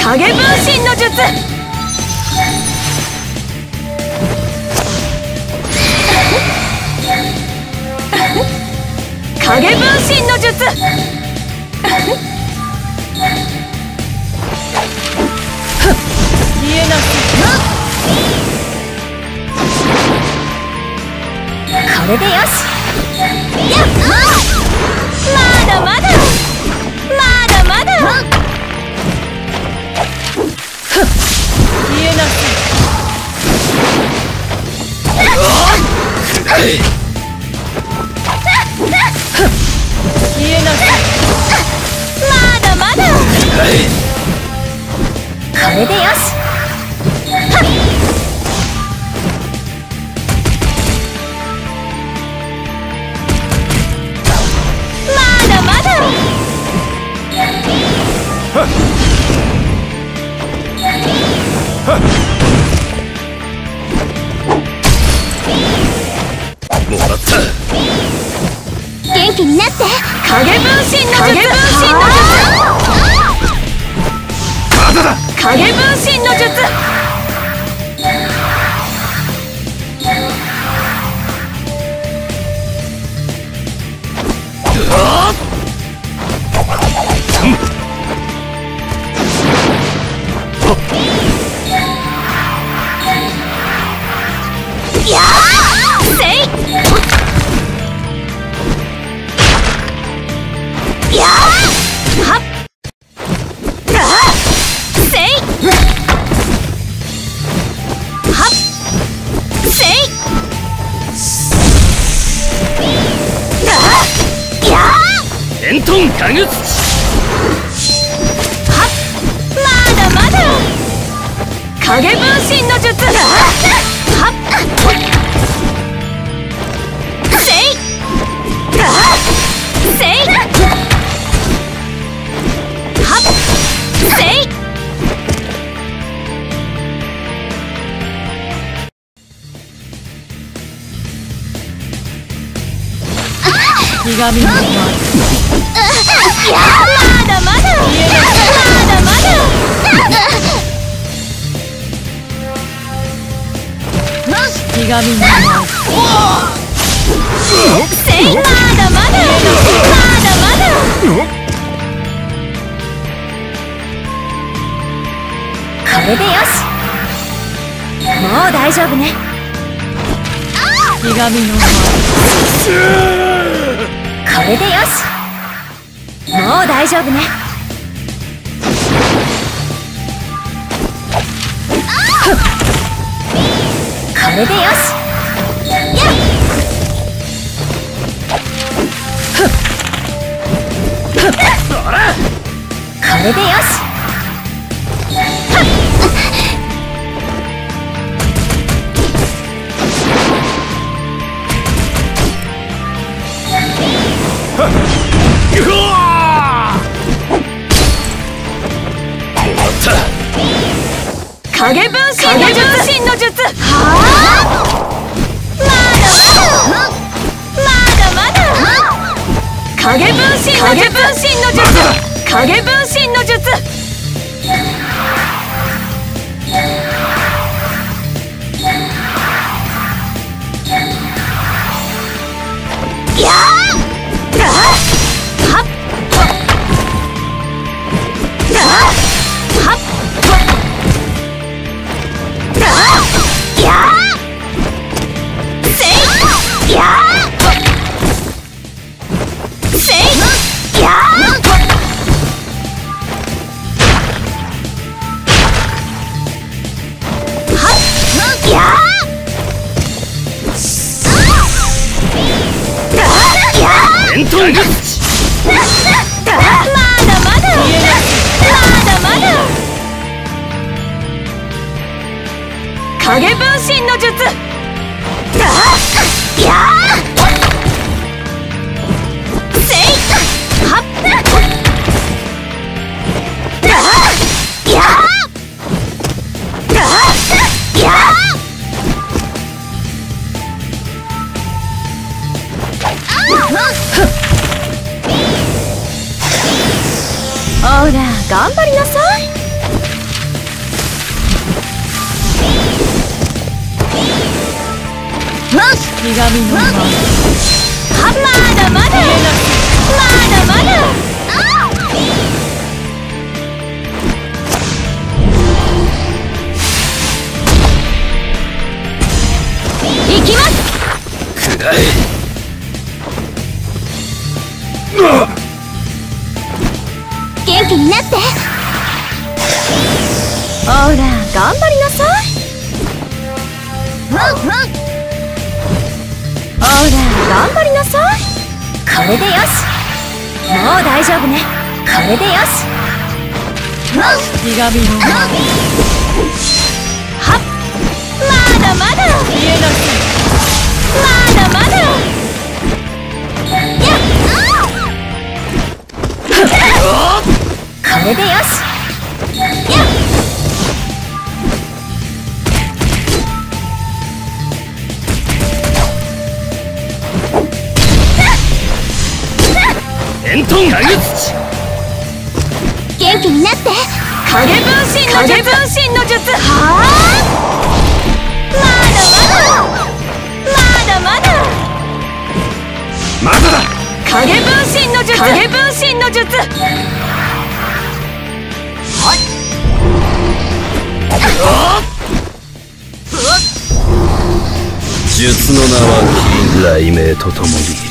影分身の術。影分身の術。消えなさい。これでよし。やっ、まだまだまだまだ。消えなさい。消えなさい。まだまだ。これでよし。まだまだ。 もらった。 元気になって。 影分身の術。影分身の術。 まだだ。 影分身の術。やーせい。やーはっあーせいはっせいあーやー伝統家具土。 はっまだまだ。影分身の術。はっせいあーせいはっせい。ひがみの前。まだまだ。まだまだ。ひがみの前。せい。まだまだ。まだまだ。これでよし。もう大丈夫ね。ひがみの前。これでよし。もう大丈夫ね。これでよし。やっこれでよし。 うわー。もらった。 影分身の術。はあ。まだまだ。影分身の術。影分身の術。やーはっはっやーせいやーせいやーはっやー伝統家具土。 まだまだ。まだまだ。影分身の術。やーせいはっやーやーほら頑張りなさい。 ひがみの舞。はまだまだまだまだ。行きます。 くらえ。 元気になって。 ほら頑張りなさい。ほら頑張りなさい。これでよし。もう大丈夫ね。これでよし。ひがみの舞。はっまだまだ見えなさい。まだまだやっこれでよし。やっ伝統影土。 元気になって。 影分身の術。分身の術。はあまだまだまだだ。 影分身の術。影分身の術。 術の名は雷鳴とともに。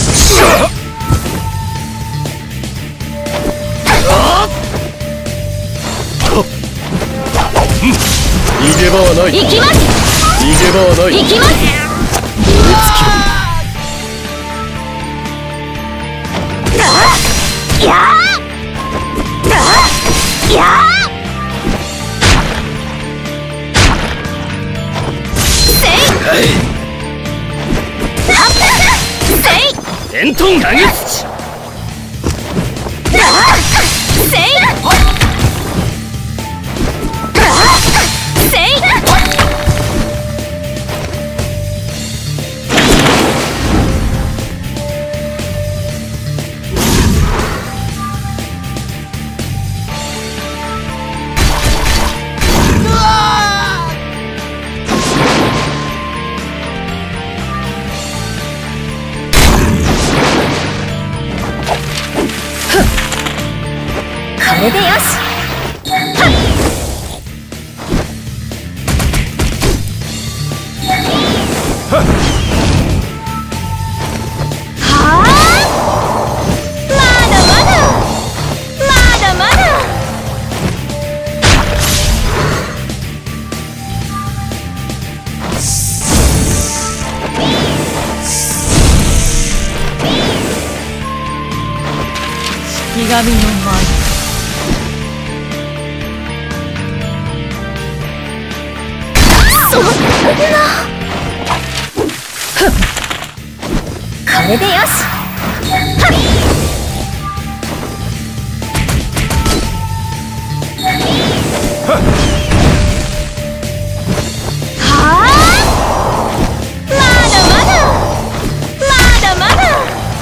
逃げ場はない。 行きます。 逃げ場はない。 行きます。や伝統影土。 これでよし。はあまだまだまだまだ。ひがみの舞。これでよし。はあまだまだまだまだ。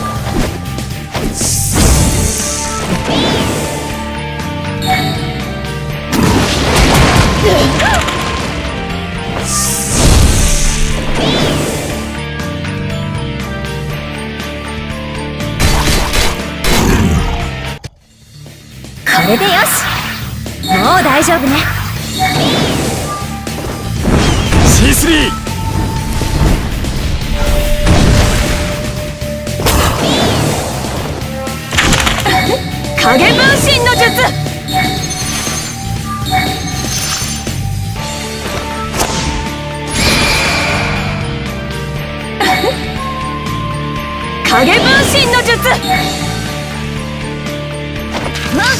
これでよし。もう大丈夫ね。 C3。 影分身の術。影分身の術。まだ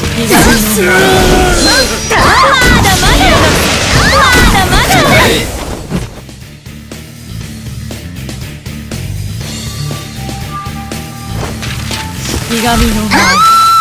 まだひがみの舞。